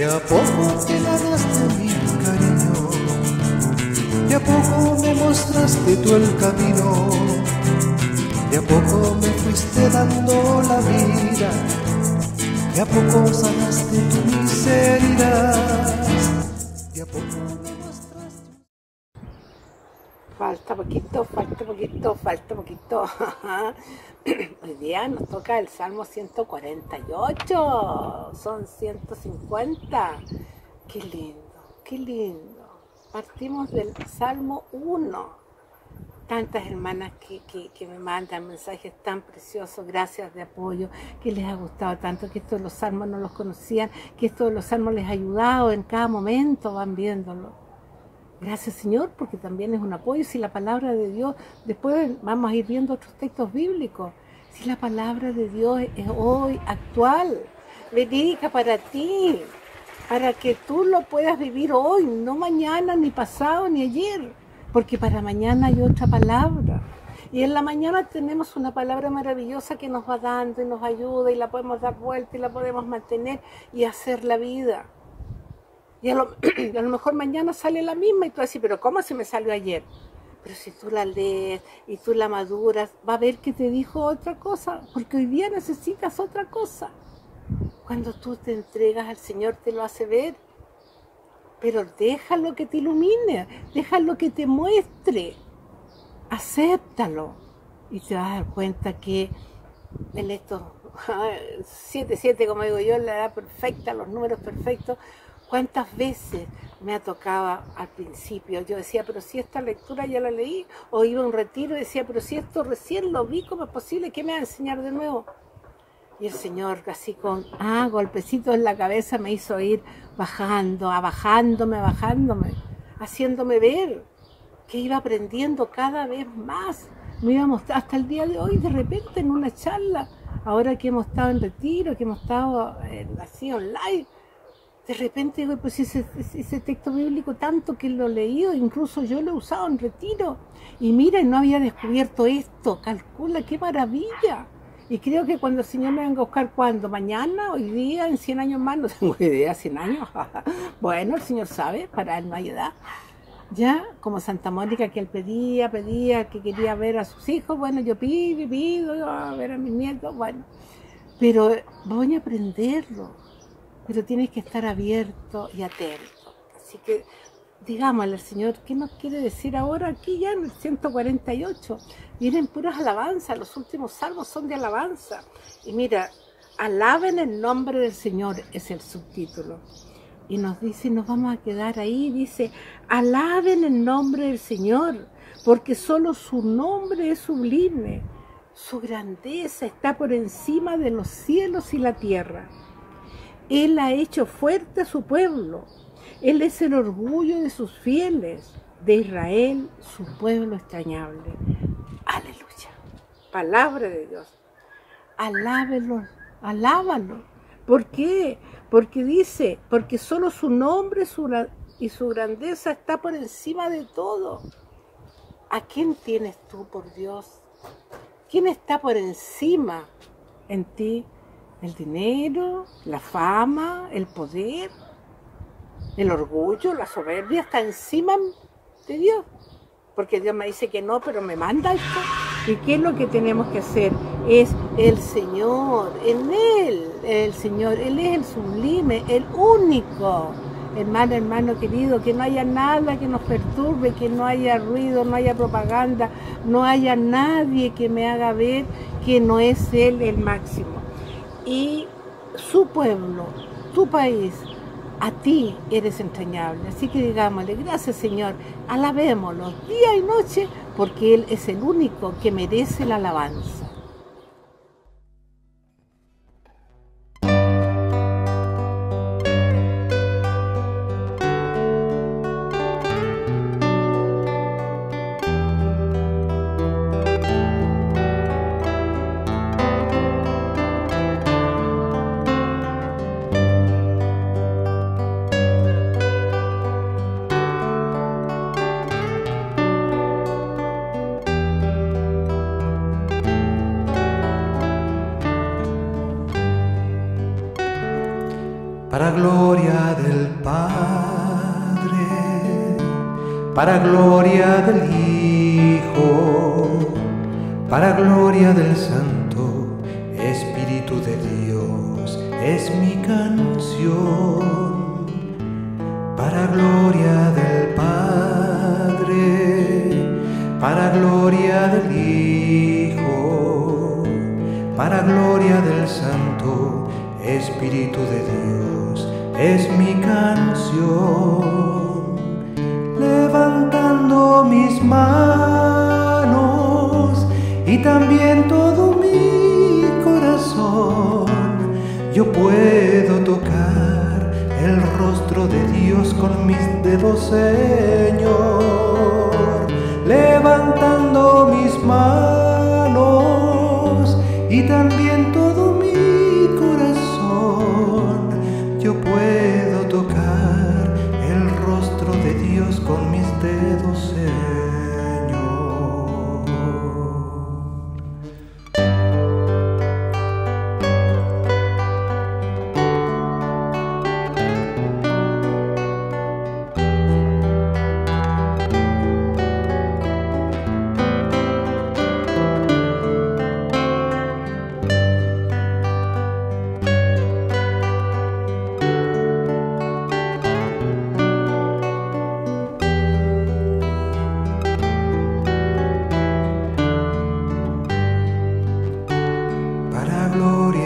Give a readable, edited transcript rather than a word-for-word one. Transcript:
a poco te ganaste mi cariño, de a poco me mostraste tú el camino, de a poco me fuiste dando la vida, de a poco sanaste tu miseria, de a poco me mostraste. Falta poquito, falta poquito, falta poquito. Hoy día nos toca el Salmo 148, son 150. Qué lindo, qué lindo. Partimos del Salmo 1. Tantas hermanas que me mandan mensajes tan preciosos, gracias de apoyo, que les ha gustado tanto, que estos de los salmos no los conocían, que estos de los salmos les ha ayudado en cada momento, van viéndolo. Gracias, Señor, porque también es un apoyo. Si la palabra de Dios, después vamos a ir viendo otros textos bíblicos, si la palabra de Dios es hoy actual, verídica para ti, para que tú lo puedas vivir hoy, no mañana, ni pasado, ni ayer, porque para mañana hay otra palabra. Y en la mañana tenemos una palabra maravillosa que nos va dando y nos ayuda y la podemos dar vuelta y la podemos mantener y hacer la vida. Y a lo mejor mañana sale la misma y tú decís, pero ¿cómo se me salió ayer? Pero si tú la lees y tú la maduras, va a ver que te dijo otra cosa, porque hoy día necesitas otra cosa. Cuando tú te entregas al Señor te lo hace ver, pero déjalo que te ilumine, déjalo que te muestre, acéptalo y te vas a dar cuenta que en estos 7, como digo yo, la edad perfecta, los números perfectos. ¿Cuántas veces me ha tocado al principio? Yo decía, pero si esta lectura ya la leí, o iba a un retiro y decía, pero si esto recién lo vi, ¿cómo es posible? ¿Qué me va a enseñar de nuevo? Y el Señor así con golpecitos en la cabeza me hizo ir bajándome, haciéndome ver que iba aprendiendo cada vez más. Me iba a mostrar hasta el día de hoy, de repente en una charla, ahora que hemos estado en retiro, que hemos estado así online, de repente digo, pues ese texto bíblico tanto que lo he leído, incluso yo lo he usado en retiro, y mira, no había descubierto esto, calcula, qué maravilla. Y creo que cuando el Señor me venga a buscar, ¿cuándo? ¿Mañana? ¿Hoy día? ¿En 100 años más? No tengo idea, 100 años. Bueno, el Señor sabe, para Él no hay edad. Ya, como Santa Mónica, que Él pedía, que quería ver a sus hijos, bueno, yo pido a ver a mis nietos, bueno. Pero voy a aprenderlo. Pero tienes que estar abierto y atento. Así que digámosle al Señor, ¿qué nos quiere decir ahora aquí ya en el 148? Vienen puras alabanzas, los últimos salmos son de alabanza. Y mira, alaben el nombre del Señor, es el subtítulo. Y nos dice, nos vamos a quedar ahí, dice, alaben el nombre del Señor, porque solo su nombre es sublime. Su grandeza está por encima de los cielos y la tierra. Él ha hecho fuerte a su pueblo. Él es el orgullo de sus fieles, de Israel, su pueblo extrañable. Aleluya. Palabra de Dios. Alábelo, alábalo. ¿Por qué? Porque dice, porque solo su nombre y su grandeza está por encima de todo. ¿A quién tienes tú por Dios? ¿Quién está por encima en ti? ¿El dinero, la fama, el poder, el orgullo, la soberbia está encima de Dios? Porque Dios me dice que no, pero me manda esto. ¿Y qué es lo que tenemos que hacer? Es el Señor, en Él, el Señor, Él es el sublime, el único. Hermano querido, que no haya nada que nos perturbe, que no haya ruido, no haya propaganda, no haya nadie que me haga ver que no es Él el máximo. Y su pueblo, tu país, a ti eres entrañable. Así que digámosle, gracias Señor, alabémoslo día y noche, porque Él es el único que merece la alabanza. Para gloria de para gloria del Hijo, para gloria del Santo Espíritu de Dios, es mi canción, para gloria del Padre, para gloria del Hijo, para gloria del Santo Espíritu de Dios, es mi canción. Levantando mis manos y también todo mi corazón, yo puedo tocar el rostro de Dios con mis dedos, Señor. Levantando mis manos y también todo mi corazón, yo puedo tocar el rostro de Dios con mis dedos, Señor. Gloria